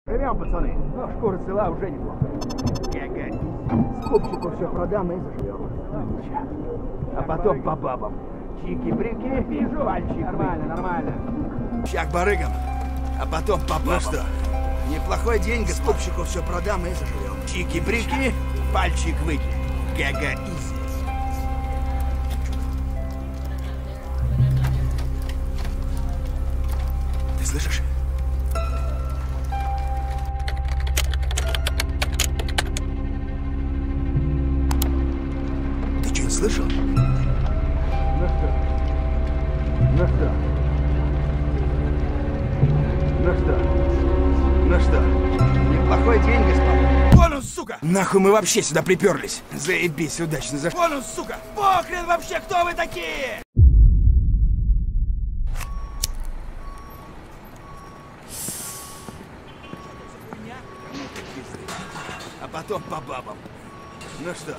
Живем, пацаны. Ну, шкура цела уже неплохо. Скупщику все продам и заживем. А потом по бабам. Чики-брики, вижу. Пальчик. Нормально, нормально. Щак барыгам, а потом по бабам. Ну что, неплохой день, скупщику все продам и заживем. Чики-брики, пальчик выкинь. Га-га-изи. Ты слышишь? Ты что-нибудь слышал? Ну что? Ну что? Ну что? Ну что, неплохой день, господа. Вон он, сука! Нахуй мы вообще сюда приперлись? Заебись, удачно зашел. Вон он, сука! Похрен вообще, кто вы такие? А потом по бабам. Ну что?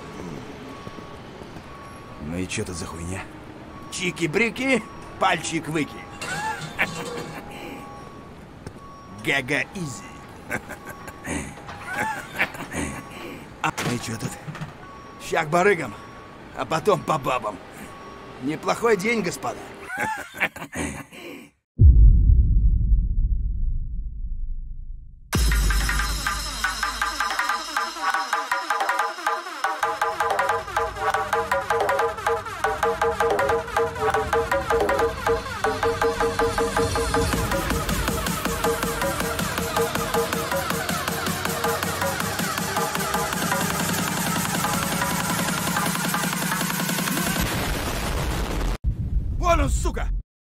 Ну и что тут за хуйня? Чики-брики, пальчик выкинь. Га-га-изи. Ну и чё тут? Щак барыгам, а потом по бабам. Неплохой день, господа. Вон он, сука!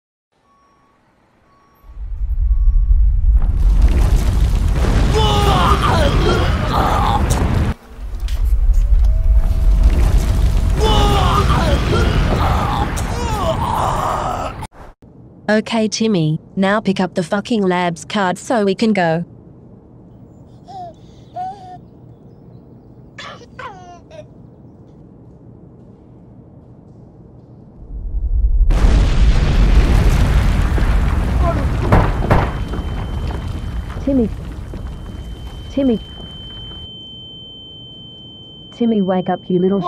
Okay, Timmy, now pick up the fucking labs card so we can go. Timmy, wake up, you little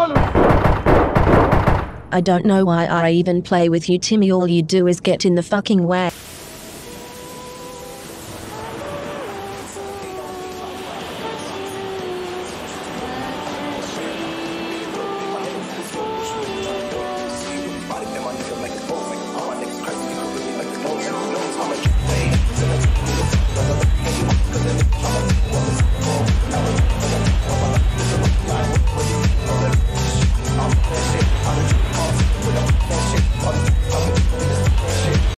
I don't know why I even play with you, Timmy. All you do is get in the fucking way.